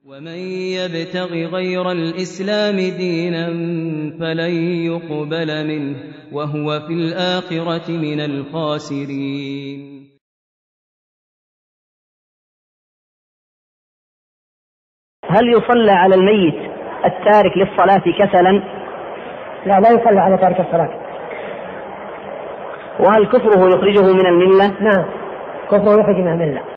ومن يبتغ غير الإسلام دينا فلن يقبل منه وهو في الآخرة من الخاسرين. هل يصلى على الميت التارك للصلاة كسلا؟ لا يصلى على تارك الصلاة. وهل كفره يخرجه من الملة؟ نعم، كفره يخرج من الملة.